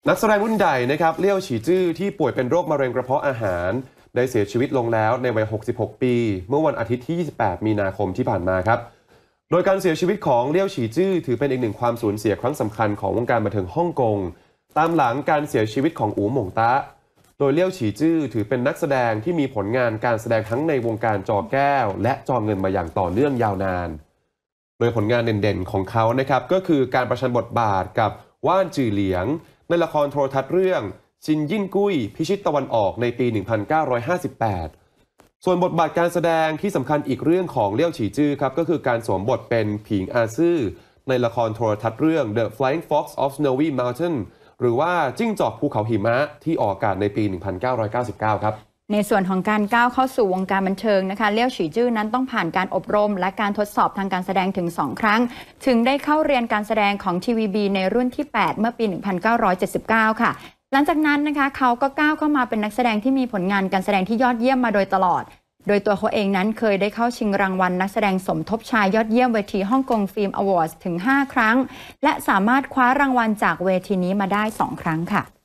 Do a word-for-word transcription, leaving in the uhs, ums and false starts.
นักแสดงรุ่นใหญ่นะครับเลี่ยวฉีจื้อที่ป่วยเป็นโรคมะเร็งกระเพาะอาหารได้เสียชีวิตลงแล้วในวัยหกสิบหกปีเมื่อวันอาทิตย์ที่ยี่สิบแปดมีนาคมที่ผ่านมาครับโดยการเสียชีวิตของเลี่ยวฉีจื้อถือเป็นอีกหนึ่งความสูญเสียครั้งสำคัญของวงการบันเทิงฮ่องกงตามหลังการเสียชีวิตของอู๋หม่งตะโดยเลี่ยวฉีจื้อถือเป็นนักแสดงที่มีผลงานการแสดงทั้งในวงการจอแก้วและจอเงินมาอย่างต่อเนื่องยาวนานโดยผลงานเด่นๆของเขานะครับก็คือการประชันบทบาทกับว่านจื่อเหลียงในละครโทรทัศน์เรื่องชินยิ่นกุ้ยพิชิตตะวันออกในปี หนึ่งพันเก้าร้อยห้าสิบแปด ส่วนบทบาทการแสดงที่สำคัญอีกเรื่องของเลี่ยวฉีจื้อครับก็คือการสวมบทเป็นผิงอาซื่อในละครโทรทัศน์เรื่อง The Flying Fox of Snowy Mountain หรือว่าจิ้งจอกภูเขาหิมะที่ออกอากาศในปี หนึ่งพันเก้าร้อยเก้าสิบเก้า ครับในส่วนของการก้าวเข้าสู่วงการบันเทิงนะคะเลี่ยวฉีจื้อนั้นต้องผ่านการอบรมและการทดสอบทางการแสดงถึงสองครั้งถึงได้เข้าเรียนการแสดงของ ที วี บี ในรุ่นที่ แปด เมื่อปี หนึ่งพันเก้าร้อยเจ็ดสิบเก้า ค่ะหลังจากนั้นนะคะเขาก็ก้าวเข้ามาเป็นนักแสดงที่มีผลงานการแสดงที่ยอดเยี่ยมมาโดยตลอดโดยตัวเขาเองนั้นเคยได้เข้าชิงรางวัลนักแสดงสมทบชายยอดเยี่ยมเวทีฮ่องกงฟิล์มอวอร์ดถึงห้าครั้งและสามารถคว้ารางวัลจากเวทีนี้มาได้สองครั้งค่ะ